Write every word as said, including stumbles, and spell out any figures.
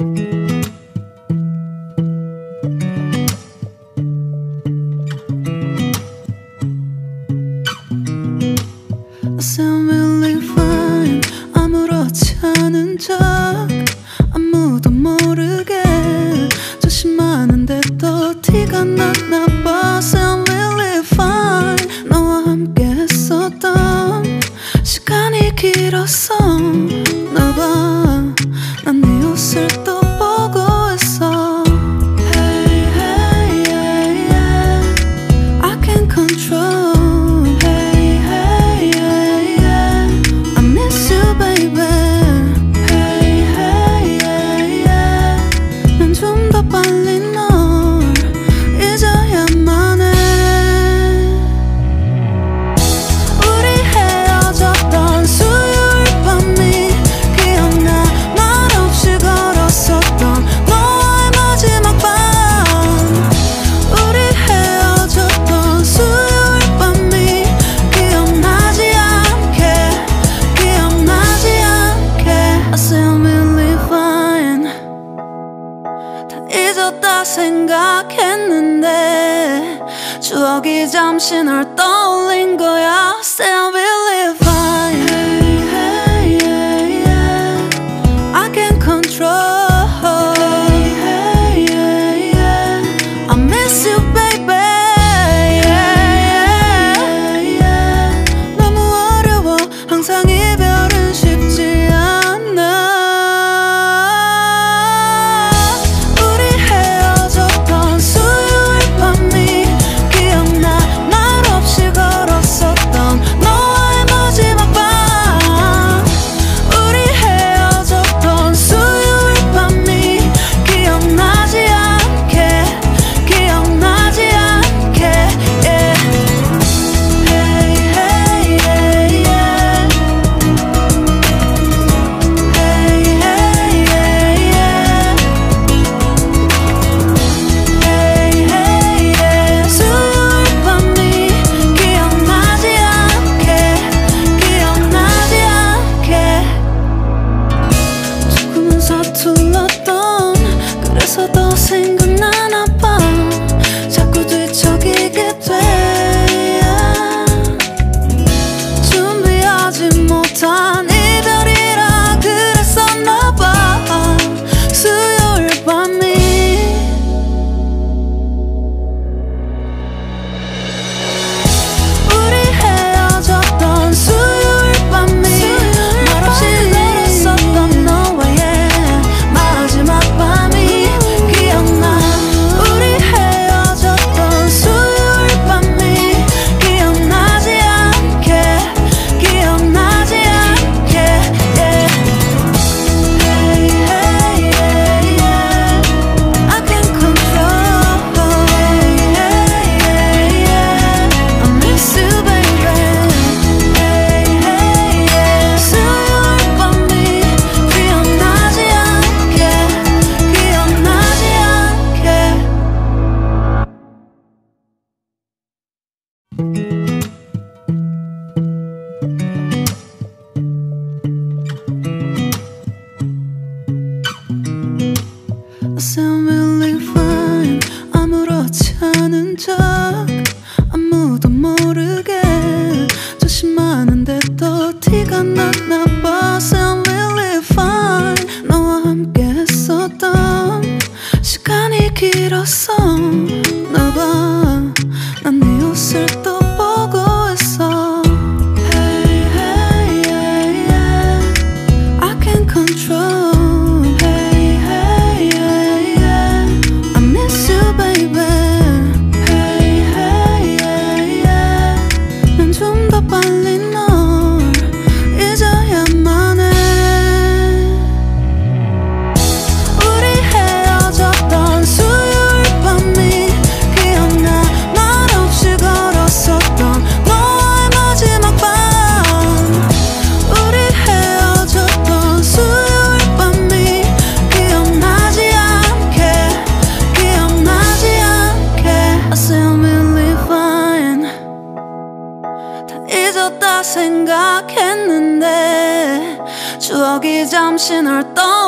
sound really fine. 아무렇지 않은 척 아무도 모르게 조심하는데 또 티가 났나 봐. Sound really fine. 너와 함께 했었던 시간이 길었어. 나 봐, 난 네 옷을 또 보고 있어. Hey, hey, yeah, yeah. I can't control. 생각했는데 추억이 잠시 널 떠올린 거야. Still believe fine. Hey, hey, yeah, yeah. I can't control. Hey, hey, yeah, yeah. I miss you, baby. Yeah, yeah, yeah. 너무 어려워. 항상 이별은 쉽지 않아. 서툴렀던 그래서 더 생각나나 봐. 자꾸 뒤척이게 돼. 준비하지 못한 이별이라 그랬었나 봐. 수요일 밤이 우리 헤어졌던 수요일 밤이 말없이 걸었었던 너와의 마지막 밤이 기억나. 우리 헤어졌던 수요일 밤이 기억나지 않게 기억나지 않게 yeah. Hey, hey, yeah, yeah. I can't control. Hey, hey, yeah, yeah. I miss you, baby. Hey, hey, yeah. 수요일 밤이 기억나지 않게 기억나지 않게. I sound really fine. 아무렇지 않은 척 아무도 모르게 조심하는데 또 티가 났나 봐. Sound really fine. 너와 함께 했었던 시간이 길었어. 나 봐, 난 네 옷을 또 보고 있어. Hey, hey, yeah, yeah. I can't control. Hey, hey, yeah, yeah. I miss you, baby. Hey, hey, yeah, yeah. 난 좀 더 빨리 널 잊어야만 해. 우리 헤어졌던 수요일 밤이 기억나. 말없이 걸었었던 너와의 마지막 밤. 우리 헤어졌던 수요일 밤이 기억나지 않게 기억나지 않게. I sound really fine. 다 잊었다 생각했는데 추억이 잠시 널 떠